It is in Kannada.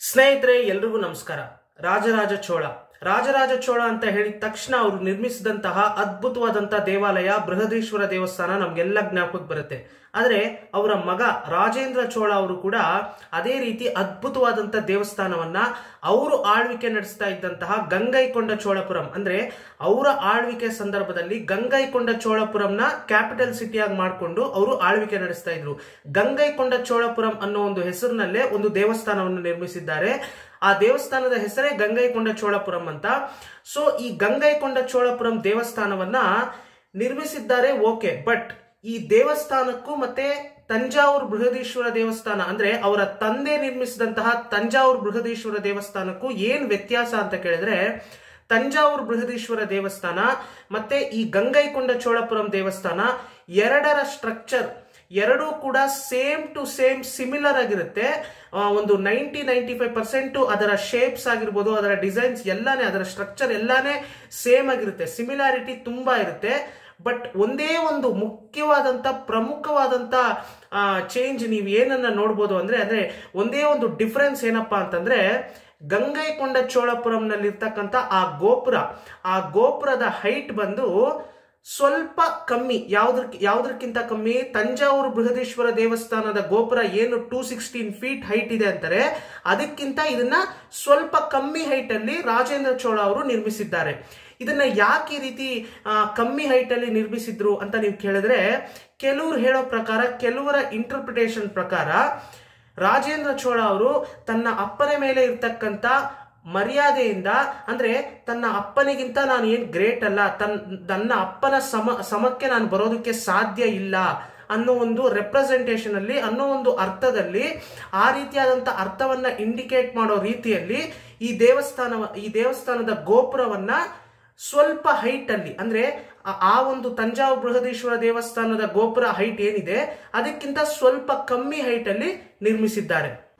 ಸ್ನೇಹಿತರೆ ಎಲ್ರಿಗೂ ನಮಸ್ಕಾರ. ರಾಜರಾಜ ಚೋಳ ಅಂತ ಹೇಳಿದ ತಕ್ಷಣ ಅವರು ನಿರ್ಮಿಸಿದಂತಹ ಅದ್ಭುತವಾದಂತಹ ದೇವಾಲಯ ಬೃಹದೀಶ್ವರ ದೇವಸ್ಥಾನ ನಮ್ಗೆಲ್ಲ ಜ್ಞಾಪಕಕ್ಕೆ ಬರುತ್ತೆ. ಆದರೆ ಅವರ ಮಗ ರಾಜೇಂದ್ರ ಚೋಳ ಅವರು ಕೂಡ ಅದೇ ರೀತಿ ಅದ್ಭುತವಾದಂತಹ ದೇವಸ್ಥಾನವನ್ನ ಅವರು ಆಳ್ವಿಕೆ ನಡೆಸ್ತಾ ಇದ್ದಂತಹ ಗಂಗೈಕೊಂಡ ಚೋಳಪುರಂ ಅಂದ್ರೆ ಅವರ ಆಳ್ವಿಕೆ ಸಂದರ್ಭದಲ್ಲಿ ಗಂಗೈಕೊಂಡ ಚೋಳಪುರಂನ ಕ್ಯಾಪಿಟಲ್ ಸಿಟಿಯಾಗಿ ಮಾಡಿಕೊಂಡು ಅವರು ಆಳ್ವಿಕೆ ನಡೆಸ್ತಾ ಇದ್ರು. ಗಂಗೈಕೊಂಡ ಚೋಳಪುರಂ ಅನ್ನೋ ಒಂದು ಹೆಸರಿನಲ್ಲೇ ಒಂದು ದೇವಸ್ಥಾನವನ್ನು ನಿರ್ಮಿಸಿದ್ದಾರೆ. ಆ ದೇವಸ್ಥಾನದ ಹೆಸರೇ ಗಂಗೈಕೊಂಡ ಚೋಳಪುರಂ ಅಂತ. ಸೊ ಈ ಗಂಗೈಕೊಂಡ ಚೋಳಪುರಂ ದೇವಸ್ಥಾನವನ್ನ ನಿರ್ಮಿಸಿದ್ದಾರೆ, ಓಕೆ. ಬಟ್ ಈ ದೇವಸ್ಥಾನಕ್ಕೂ ಮತ್ತೆ ತಂಜಾವೂರು ಬೃಹದೀಶ್ವರ ದೇವಸ್ಥಾನ ಅಂದ್ರೆ ಅವರ ತಂದೆ ನಿರ್ಮಿಸಿದಂತಹ ತಂಜಾವೂರು ಬೃಹದೀಶ್ವರ ದೇವಸ್ಥಾನಕ್ಕೂ ಏನ್ ವ್ಯತ್ಯಾಸ ಅಂತ ಕೇಳಿದ್ರೆ, ತಂಜಾವೂರು ಬೃಹದೀಶ್ವರ ದೇವಸ್ಥಾನ ಮತ್ತೆ ಈ ಗಂಗೈಕೊಂಡ ಚೋಳಪುರಂ ದೇವಸ್ಥಾನ ಎರಡರ ಸ್ಟ್ರಕ್ಚರ್ ಎರಡೂ ಕೂಡ ಸೇಮ್ ಟು ಸೇಮ್ ಸಿಮಿಲರ್ ಆಗಿರುತ್ತೆ. ಒಂದು 90-95% ಅದರ ಶೇಪ್ಸ್ ಆಗಿರ್ಬೋದು, ಅದರ ಡಿಸೈನ್ಸ್ ಎಲ್ಲಾನೇ, ಅದರ ಸ್ಟ್ರಕ್ಚರ್ ಎಲ್ಲಾನೇ ಸೇಮ್ ಆಗಿರುತ್ತೆ. ಸಿಮಿಲಾರಿಟಿ ತುಂಬಾ ಇರುತ್ತೆ. ಬಟ್ ಒಂದೇ ಒಂದು ಮುಖ್ಯವಾದಂತ ಪ್ರಮುಖವಾದಂತ ಚೇಂಜ್ ನೀವು ಏನನ್ನ ನೋಡ್ಬೋದು ಅಂದ್ರೆ ಒಂದೇ ಒಂದು ಡಿಫರೆನ್ಸ್ ಏನಪ್ಪಾ ಅಂತಂದ್ರೆ, ಗಂಗೈಕೊಂಡ ಚೋಳಪುರಂನಲ್ಲಿರ್ತಕ್ಕಂಥ ಆ ಗೋಪುರದ ಹೈಟ್ ಬಂದು ಸ್ವಲ್ಪ ಕಮ್ಮಿ. ಯಾವ್ದಕ್ಕಿಂತ ಕಮ್ಮಿ? ತಂಜಾವೂರು ಬೃಹದೀಶ್ವರ ದೇವಸ್ಥಾನದ ಗೋಪುರ ಏನು 216 ಫೀಟ್ ಹೈಟ್ ಇದೆ ಅಂತಾರೆ, ಅದಕ್ಕಿಂತ ಇದನ್ನ ಸ್ವಲ್ಪ ಕಮ್ಮಿ ಹೈಟ್ ಅಲ್ಲಿ ರಾಜೇಂದ್ರ ಚೋಳ ಅವರು ನಿರ್ಮಿಸಿದ್ದಾರೆ. ಇದನ್ನ ಯಾಕೆ ಈ ರೀತಿ ಕಮ್ಮಿ ಹೈಟ್ ಅಲ್ಲಿ ನಿರ್ಮಿಸಿದ್ರು ಅಂತ ನೀವು ಕೇಳಿದ್ರೆ, ಕೆಲವರು ಹೇಳೋ ಪ್ರಕಾರ, ಕೆಲವರ ಇಂಟರ್ಪ್ರಿಟೇಷನ್ ಪ್ರಕಾರ ರಾಜೇಂದ್ರ ಚೋಳ ಅವರು ತನ್ನ ಅಪ್ಪನ ಮೇಲೆ ಇರ್ತಕ್ಕಂಥ ಮರ್ಯಾದೆಯಿಂದ, ಅಂದ್ರೆ ತನ್ನ ಅಪ್ಪನಿಗಿಂತ ನಾನು ಏನ್ ಗ್ರೇಟ್ ಅಲ್ಲ, ತನ್ನ ಅಪ್ಪನ ಸಮಕ್ಕೆ ನಾನು ಬರೋದಕ್ಕೆ ಸಾಧ್ಯ ಇಲ್ಲ ಅನ್ನೋ ಒಂದು ರೆಪ್ರೆಸೆಂಟೇಷನ್ ಅಲ್ಲಿ, ಅನ್ನೋ ಒಂದು ಅರ್ಥದಲ್ಲಿ, ಆ ರೀತಿಯಾದಂತ ಅರ್ಥವನ್ನ ಇಂಡಿಕೇಟ್ ಮಾಡೋ ರೀತಿಯಲ್ಲಿ ಈ ದೇವಸ್ಥಾನದ ಗೋಪುರವನ್ನ ಸ್ವಲ್ಪ ಹೈಟ್ ಅಲ್ಲಿ, ಅಂದ್ರೆ ಆ ಒಂದು ತಂಜಾವೂರು ಬೃಹದೀಶ್ವರ ದೇವಸ್ಥಾನದ ಗೋಪುರ ಹೈಟ್ ಏನಿದೆ ಅದಕ್ಕಿಂತ ಸ್ವಲ್ಪ ಕಮ್ಮಿ ಹೈಟ್ ಅಲ್ಲಿ ನಿರ್ಮಿಸಿದ್ದಾರೆ.